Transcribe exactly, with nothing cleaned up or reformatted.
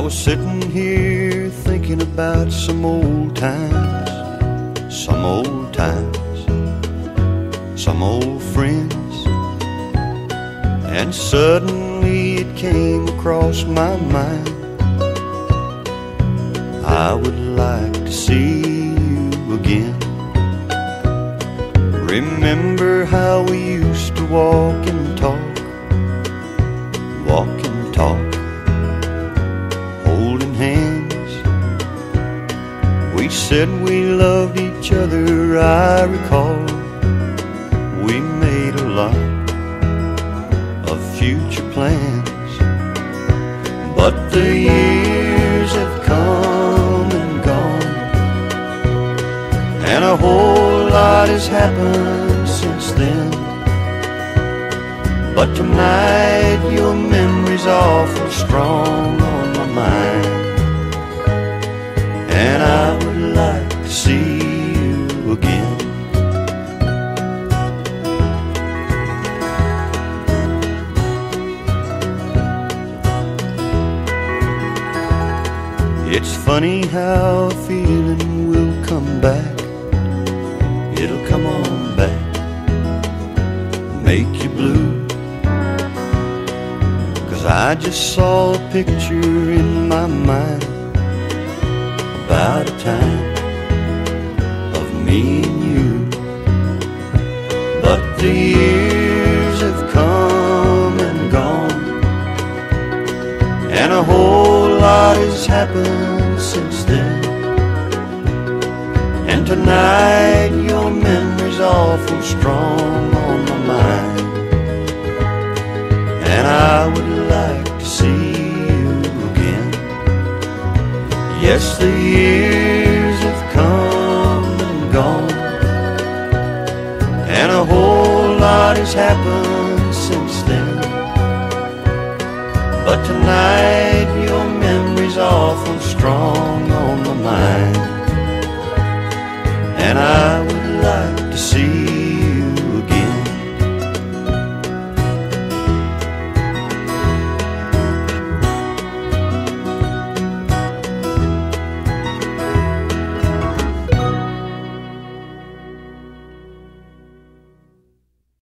was sitting here thinking about some old times, some old times, some old friends, and suddenly it came across my mind, I would like to see you again. Remember how we used to walk and talk, walk and talk, holding hands. We said we loved each other, I recall. We made a lot of future plans, but the years have come and gone, and a whole lot has happened since then. But tonight your memory's awful strong on my mind, and I would like to see you again. It's funny how a feeling will come back. It'll come on back, make you blue. 'Cause I just saw a picture in my mind about a time of me and you. But the years have come and gone, and a whole lot has happened since then. And tonight your memory's awful strong on my mind, and I would like to see you again. Yes, the years have come and gone, and a whole lot has happened since then. But tonight your memory's awful strong on my mind, and I would like to see